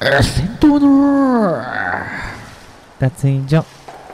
戦闘の脱衣所。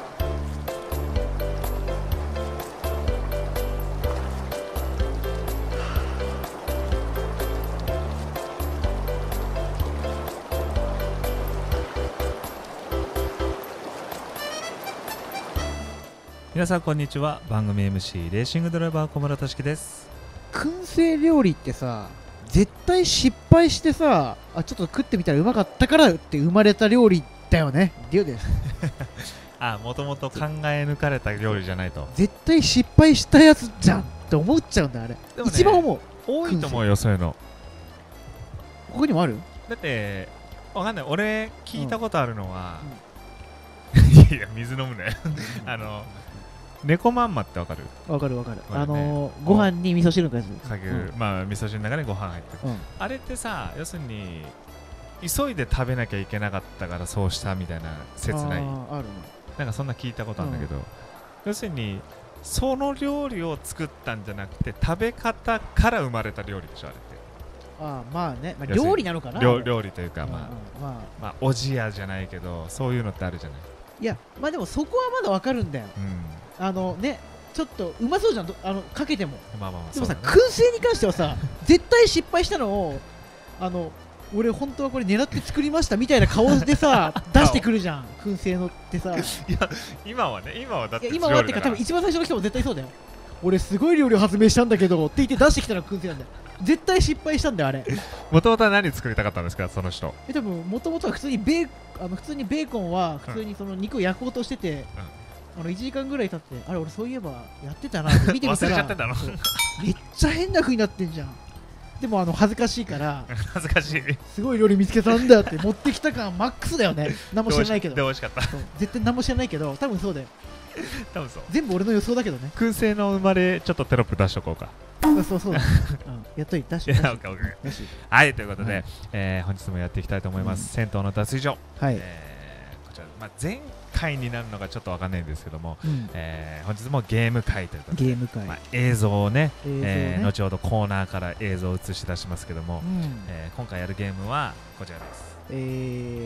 皆さんこんにちは。番組 MC レーシングドライバー小村俊樹です。 燻製料理ってさ、絶対失敗してさ、ちょっと食ってみたらうまかったからって生まれた料理だよね。リオです。 もともと考え抜かれた料理じゃないと。 絶対失敗したやつじゃんって思っちゃうんだ、あれ。 でもね、 一番思う。 多いと思うよ、そういうの。 ここにもある？ だってわかんない。俺聞いたことあるのは、いや水飲むね。猫まんまってわかる？ わかるわかる。 ね、 ご飯に味噌汁のやつかける、まあ味噌汁の中にご飯入ってる、あれってさ、要するに急いで食べなきゃいけなかったからそうしたみたいな説ない？ あるね。 なんかそんな聞いたことあるんだけど、要するにその料理を作ったんじゃなくて食べ方から生まれた料理でしょ、あれって。 まあね、料理なのかな。 料理というか、まあおじやじゃないけど、そういうのってあるじゃない。 いや、まあでもそこはまだわかるんだよ。ね、ちょっとうまそうじゃん、かけても。でもさ、燻製に関してはさ、絶対失敗したのを俺本当はこれ狙って作りましたみたいな顔でさ出してくるじゃん、燻製のってさ。いや、今はだって今はってか、多分一番最初の人も絶対そうだよ。俺すごい料理を発明したんだけどって言って出してきたのが燻製なんだよ。絶対失敗したんだよ、あれ。もともとは何作りたかったんですか、その人。 多分もともとは普通にベーコンは普通にその肉を焼こうとしてて、1時間ぐらい経って、あれ俺そういえばやってたなって見てみたらめっちゃ変な風になってんじゃん。でも恥ずかしいから恥ずかしい、 すごい料理見つけたんだって持ってきた感マックスだよね。何も知らないけど。 で美味しかった。 絶対何も知らないけど、多分そうだよ。 多分そう。 全部俺の予想だけどね。 燻製の生まれ、ちょっとテロップ出しとこうか。 そうだ。やっといて、出しはい、ということで、本日もやっていきたいと思います。銭湯の脱衣所。こちら、前回になるのがちょっとわかんないんですけども、本日もゲーム会ということで、映像をね、後ほどコーナーから映像を映し出しますけども、今回やるゲームはこちらです。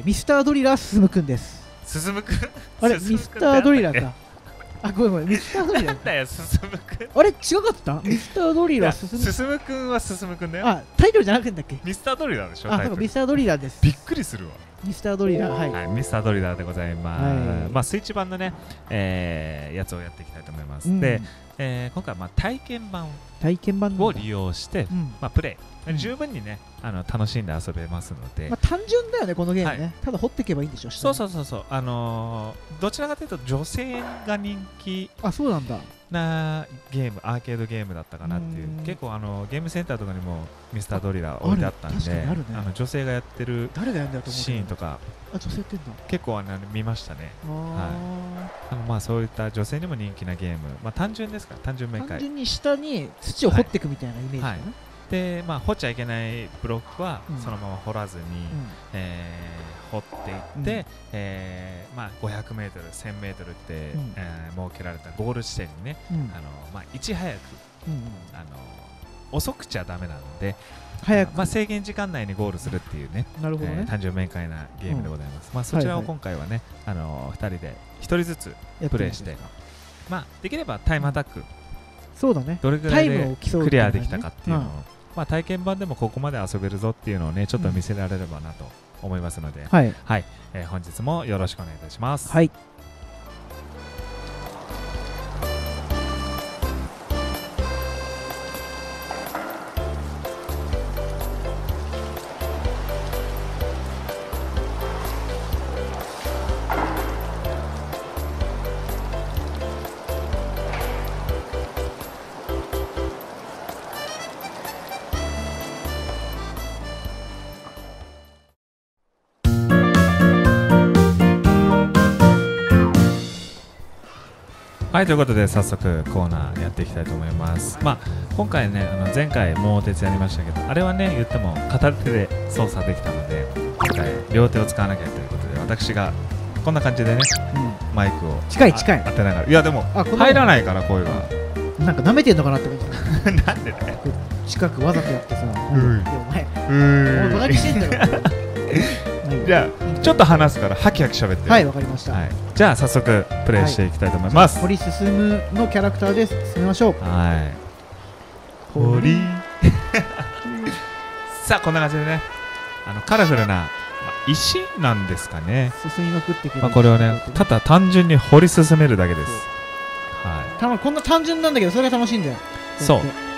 ミスタードリラー進くんです。 進くん？ あれ、ミスタードリラーか。ごめん、ミスタードリラー。 なんだよ、進くん。 あれ、違かった？ミスタードリラー進くんは進くんだよ。 タイトルじゃなくてんだっけ？ ミスタードリラーでしょ。 ミスタードリラーです。 びっくりするわ。 ミスタードリラー、はい、 ミスタードリラーでございます。まあスイッチ版のね、やつをやっていきたいと思います。で、今回は体験版を利用して、プレイ十分にね楽しんで遊べますので、 単純だよねこのゲームね。ただ掘っていけばいいんでしょ。 そう。どちらかというと女性が人気なゲーム、アーケードゲームだったかなっていう。結構ゲームセンターとかにもミスタードリラー置いてあったんで、女性がやってるシーンとか結構見ましたね。まあそういった女性にも人気なゲーム、単純ですから、単純明快。 単純に下に土を掘っていくみたいなイメージかな。 で、掘っちゃいけないブロックはそのまま掘らずに掘っていって、500メートル、1000メートルって設けられたゴール地点にね、いち早く遅くちゃダメなので、制限時間内にゴールするっていうね、単純明快なゲームでございます。そちらを今回はね、2人で1人ずつプレイして、できればタイムアタック、どれぐらいでクリアできたかっていうのを、体験版でもここまで遊べるぞっていうのをね、ちょっと見せられればなと思いますので、本日もよろしくお願いいたします。はい、ということで早速コーナーやっていきたいと思います。今回ね、前回桃鉄やりましたけど、あれはね言っても片手で操作できたので、今回両手を使わなきゃということで、私がこんな感じでね、マイクを近い当てながら、いやでも入らないから声がなんか舐めてんのかなって思ったなんでね、 近くわざとやってさ、お前バカにしてんだろ。 じゃあちょっと話すからハキハキ喋って。 はい、わかりました。 じゃあ早速プレイしていきたいと思います。 堀進のキャラクターで進めましょう。 はい。堀。さあこんな感じでね、カラフルな石なんですかね。 進みまくってくる。 これをね、ただ単純に掘り進めるだけです。 はい。こんな単純なんだけど、それが楽しいんだよ。 そう。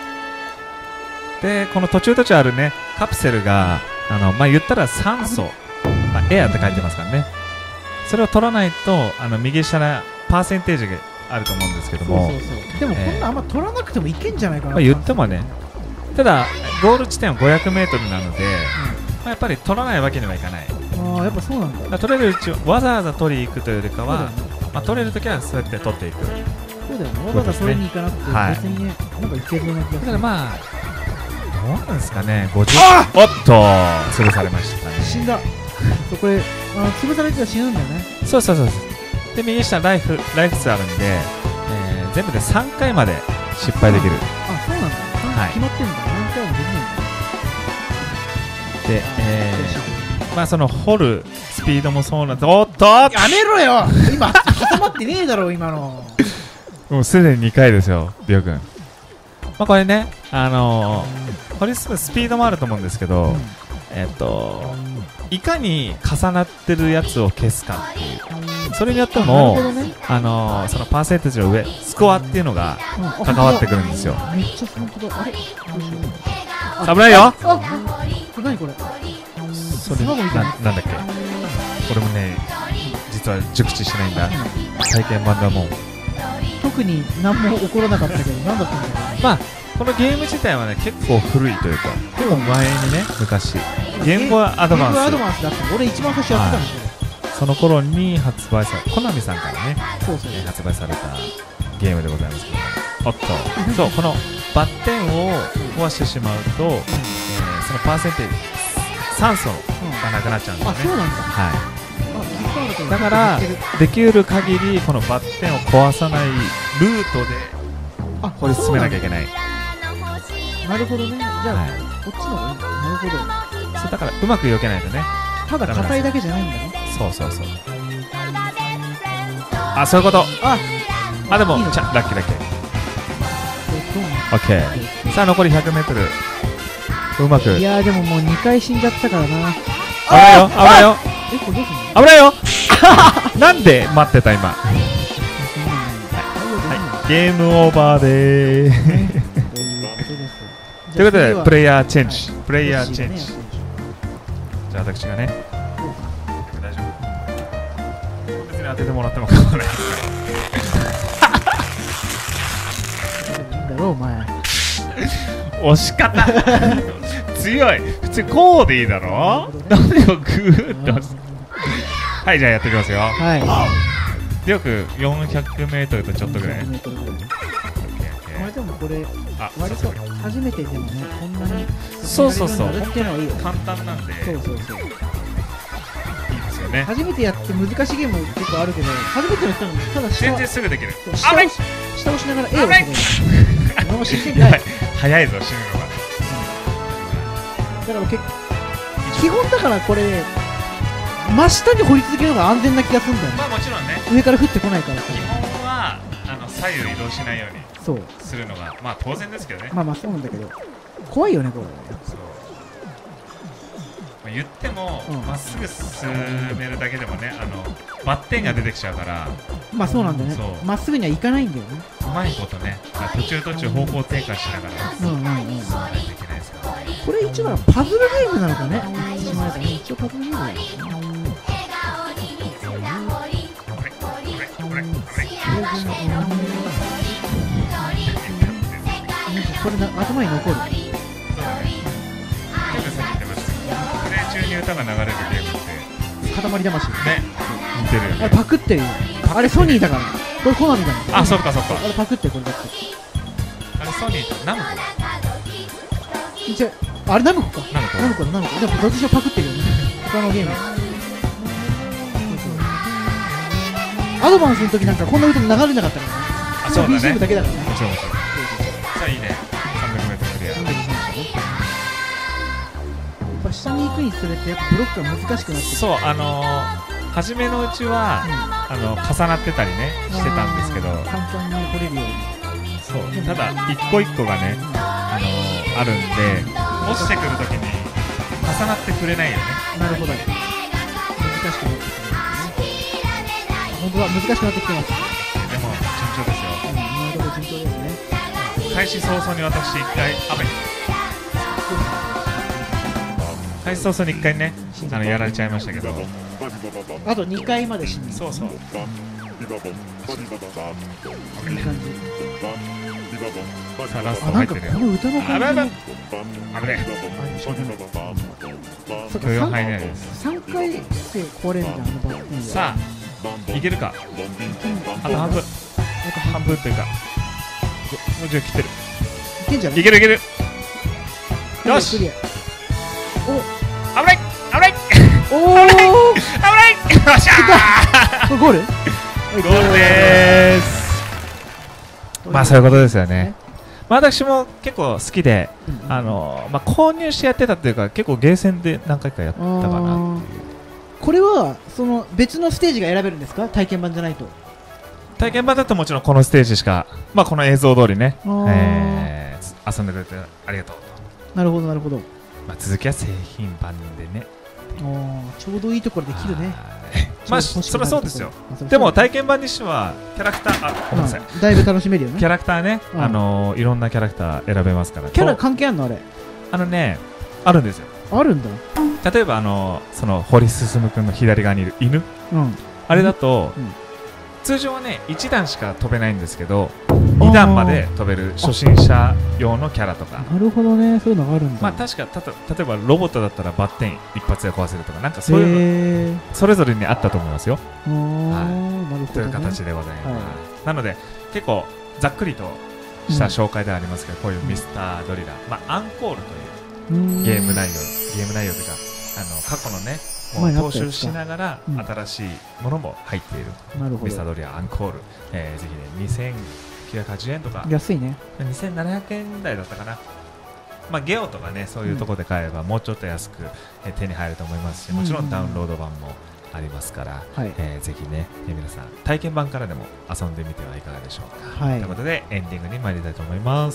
で、この途中あるね、カプセルが言ったら酸素、エアって書いてますからね。それを取らないと右下のパーセンテージがあると思うんですけども。 でもこんなあんま取らなくてもいけんじゃないかな。 言ってもね。ただゴール地点は500メートルなので、やっぱり取らないわけにはいかない。 ああ、やっぱそうなんだ。 取れるうちわざわざ取りに行くというよりかは、取れるときはそうやって取っていく。 そうだよね。わざわざ取りに行かなくて別にね、なんかいけそうな気がする。 だからまあどうなんですかね。50。おっと潰されましたね。 死んだ。これ潰されては死ぬんだよね。 そう。で右下ライフ数あるんで、全部で3回まで失敗できる。 あ、そうなんだ。決まってんだ。何回もできないんだ。で、その掘るスピードもそうなんです。おっとやめろよ。今挟まってねえだろ今の。 もうすでに2回ですよ、りょうくん。これね、掘り進むスピードもあると思うんですけど、いかに重なってるやつを消すかっていう、それによっても、そのパーセンテージの上、スコアっていうのが関わってくるんですよ。 めっちゃ本当だ。あれ危ないよ。 何これ。 それなんだっけ。これもね、実は熟知しないんだ。体験版だもん。 特に何も起こらなかったけど、何だったんだろう。 このゲーム自体はね、結構古いというか、結構前にね、昔ゲームボーイアドバンスだった。俺一番最初やってたんですよ。 その頃に発売され、コナミさんからね、発売されたゲームでございますけど、おっと、そう、このバッテンを壊してしまうと、そのパーセンテージ、酸素がなくなっちゃうんですよね。 あ、そうなんだ。 はい。だからできる限りこのバッテンを壊さないルートで掘り進めなきゃいけない。 なるほどね。じゃあ、こっちの方がいいんだ。なるほど。 そうだからうまく避けないとね。 ただ硬いだけじゃないんだね。 そう。あ、そういうこと。あ、でもラッキー。オッケー。さあ残り100メートル。うまく。 いやでももう2回死んじゃったからな。 危ないよ。 これどうすんの？ 危ないよ。なんで待ってた今。ゲームオーバーでーす。ということでプレイヤーチェンジ。じゃあ私がね、大丈夫。別に当ててもらっても構わないですから。なんだろうお前。 押し方強い。普通こうでいいだろ。なんでよグーッと。はい、じゃあやっていきますよ。よく400メートルとちょっとぐらい。 でもこれ割と初めてでもね、こんなにそう簡単なんでいいですよね。 初めてやって難しいゲームも結構あるけど、初めての人もただ全然すぐできる。 下押しながら A を押せばいい。 早いぞ死ぬのが。 だから基本だからこれ真下に掘り続けるのが安全な気がするんだよね。 もちろんね、 上から降ってこないから。 基本は左右移動しないようにするのが当然ですけどね。 そうなんだけど怖いよねこれ。 言ってもまっすぐ進めるだけでもね、バッテンが出てきちゃうから。 そうなんだね。まっすぐにはいかないんだよね。 うまいことね、途中方向転換しながら進まないといけないですから。 これ一番パズルゲームなのかね。一応パズルゲームだよね。これ頭に残る。 プレイ中に歌が流れるゲームって塊魂ね、似てるよね。 あれパクってるよ。あれソニーだから。これコナミだもん。 あ、そっか。あれパクってこれだって。 あれソニーとナムコ。 あれナムコか。ナムコ。でもどっちもパクってるよね。他のゲーム。アドバンスの時なんかこんな歌流れなかったからね。 そうだね。 BGM だけだからね。 もちろん。さあいいね。300mクリア。 やっぱし下に行くにつれてやっぱブロックが難しくなってくる。 そう初めのうちは、重なってたりねしてたんですけど、 簡単に掘れるように。そうただ一個一個がね、あるんで落ちてくるときに重なってくれないよね。 なるほど、難しくなってくるんですね。本当は難しくなってきてます。 でも順調ですよ。 今のところ順調ですね。 開始早々に私1回開始早々に1回ねやられちゃいましたけど、 あと2回まで死ぬ。 そうそう、いい感じ。 さあラスト入ってるよ。 この歌の感じも危ねえ。4入れないです。 3回で壊れるんだ、バッテン。 さあいけるか。あと半分、半分というかもう10切ってる。 いけんじゃない？ いけるいける。よし、 お危ない危ないおー危ないよっしゃーゴール？ ゴールでーす。まあそういうことですよね。私も結構好きで、購入してやってたっていうか、結構ゲーセンで何回かやったかなっていう。 これはその別のステージが選べるんですか？体験版じゃないと。 体験版だともちろんこのステージしか、この映像通りね、遊んでくれてありがとうと。 なるほどなるほど。 続きは製品版でね。 ちょうどいいところで切るね。 そりゃそうですよ。でも体験版にしてはキャラクター、ごめんなさい、 だいぶ楽しめるよね。 キャラクターね、いろんなキャラクター選べますから。 キャラ関係あるの？あれあるんですよ。 あるんだ。 例えばその堀進君の左側にいる犬、あれだと通常はね1段しか飛べないんですけど、2段まで飛べる初心者用のキャラとか。 なるほどね、そういうのがあるんだ。 確か例えばロボットだったらバッテン一発で壊せるとか、なんかそういうのそれぞれにあったと思いますよ。 なるほどね。 という形でございます。なので結構ざっくりとした紹介ではありますけど、こういうミスタードリラー、アンコールというゲーム内容というか、過去のね踏襲しながら新しいものも入っているミスタードリラーアンコール、ぜひね2980円とか安いね。 2700円台だったかな。ゲオとかねそういうところで買えばもうちょっと安く手に入ると思いますし、もちろんダウンロード版もありますから、ぜひね皆さん体験版からでも遊んでみてはいかがでしょうか。ということでエンディングに参りたいと思います。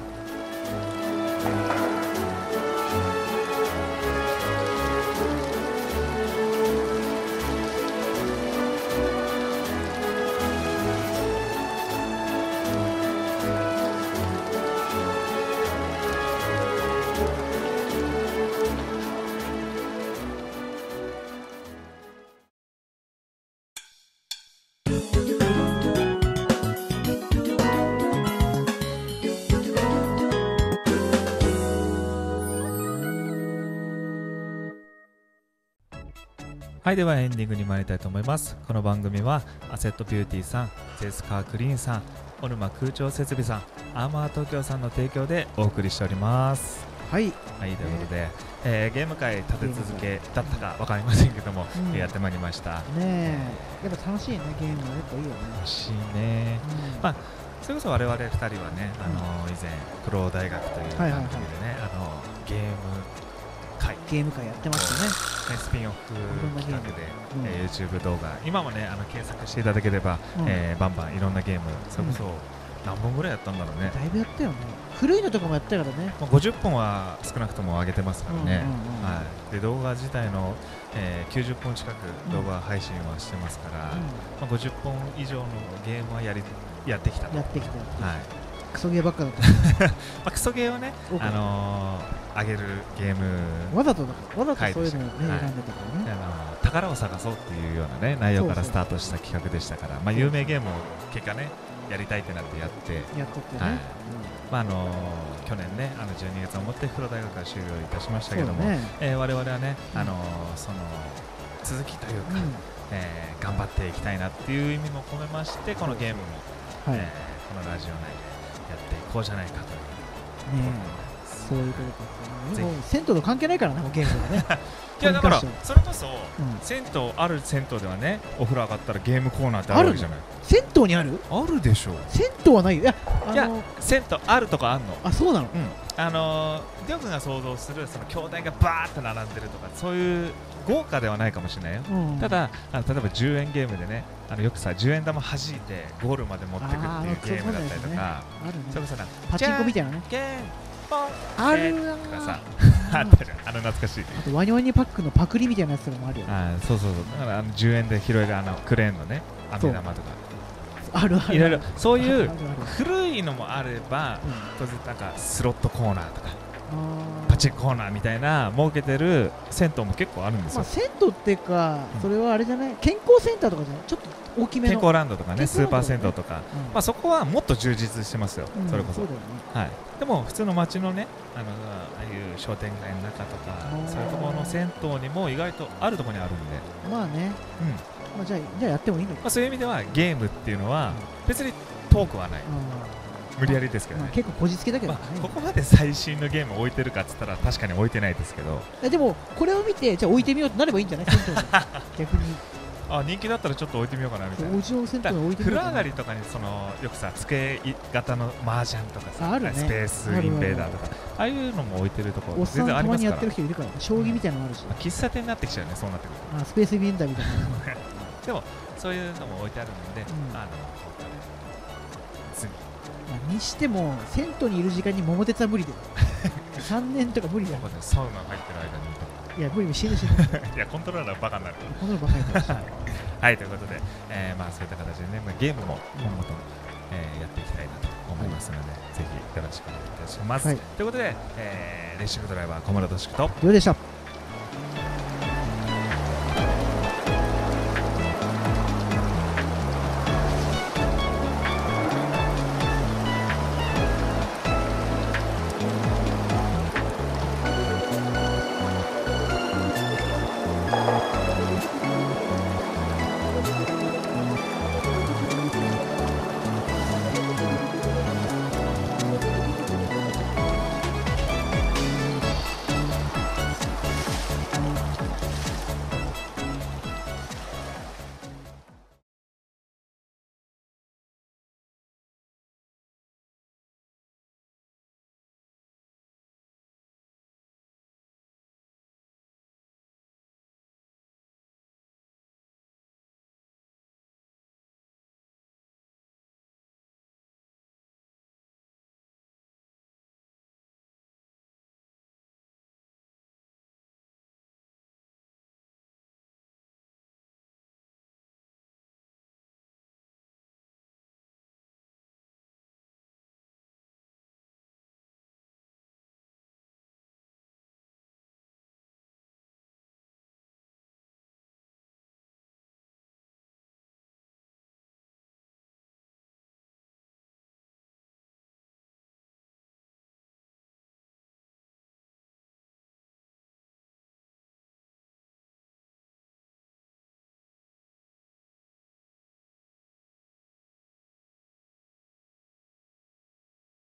はい、ではエンディングに参りたいと思います。この番組はアセットビューティーさん、ゼスカークリーンさん、小沼空調設備さん、アーマー東京さんの提供でお送りしております。はい、ということで、ゲーム界立て続けだったか分かりませんけども、やってまいりましたね。 やっぱ楽しいね、ゲームはやっぱいいよね。 楽しいね。それこそ我々2人はね、以前プロ大学という番組でね、 ゲーム会やってましたね。 スピンオフ企画で、YouTube 動画、今もね検索していただければ、バンバンいろんなゲーム、それこそ何本ぐらいやったんだろうね。 だいぶやったよね。古いのとかもやったからね。 50本は少なくとも上げてますからね。で動画自体の、90本近く動画配信はしてますから、50本以上のゲームはやってきたと。クソゲーばっかだったクソゲーをね、上げるゲームわざとそういうのを、選んでたからね。 宝を探そうっていうようなね内容からスタートした企画でしたから、有名ゲームを結果ねやりたいってなってやってね、去年ね12月をもって黒大学は終了いたしましたけども、我々はねその続きというか、頑張っていきたいなっていう意味も込めまして、このゲームも、このラジオ内でやっていこうじゃないかという、 そそういうことですよね。もう銭湯と関係ないからね、もうゲームはね。 いやだからそれこそ、銭湯ある銭湯ではね、お風呂上がったらゲームコーナーってあるわけじゃない。 銭湯にある？ あるでしょう。 銭湯はないよ。いや銭湯あるとかあんの。 あ、そうなの。 りょうくんが想像するその兄弟がバーって並んでるとか、そういう豪華ではないかもしれないよ。ただ例えば10円ゲームでね、よくさ10円玉弾いてゴールまで持ってくっていうゲームだったりとか、それこそパチンコみたいなね。 あるとかさ、あったじゃん、懐かしい。 あとワニワニパックのパクリみたいなやつとかもあるよね。 そうそうそう。だから10円で拾えるクレーンのね、飴玉とか。 あるある。 いろいろそういう古いのもあれば、当然なんかスロットコーナーとかパチンコーナーみたいな設けてる銭湯も結構あるんですよ。 銭湯っていうか、それはあれじゃない、健康センターとかじゃない、ちょっと大きめの健康ランドとかね、スーパー銭湯とか、そこはもっと充実してますよ、それこそ。でも普通の街のね、ああいう商店街の中とか、そういうところの銭湯にも意外とあるところにあるんで。 まあね、じゃあやってもいいのか。 そういう意味ではゲームっていうのは別に遠くはない。無理やりですけどね。 結構こじつけだけどね。 ここまで最新のゲームを置いてるかっつったら確かに置いてないですけど。 でもこれを見てじゃあ置いてみようとなればいいんじゃない？銭湯で逆に。 人気だったらちょっと置いてみようかなみたいな。 お家の銭湯に置いてみようかな。 風呂上がりとかによくさ、机型の麻雀とかさ、スペースインベーダーとか、ああいうのも置いてるところ全然ありますから。たまにやってる人いるから、将棋みたいなのもあるし。 喫茶店になってきちゃうね、そうなってくると。 スペースインベーダーみたいな。 でもそういうのも置いてあるので、 にしても銭湯にいる時間に桃鉄は無理だよ。3年とか無理だよ。 サウナ入ってる間に。 いや、無理、死ぬ。 いや、コントローラーバカになる。 コントローラーバカになる。 はい、ということで、そういった形でね、ゲームも今後とやっていきたいなと思いますので、ぜひよろしくお願いいたします。ということで、レーシングドライバー小室俊樹とりょうでした。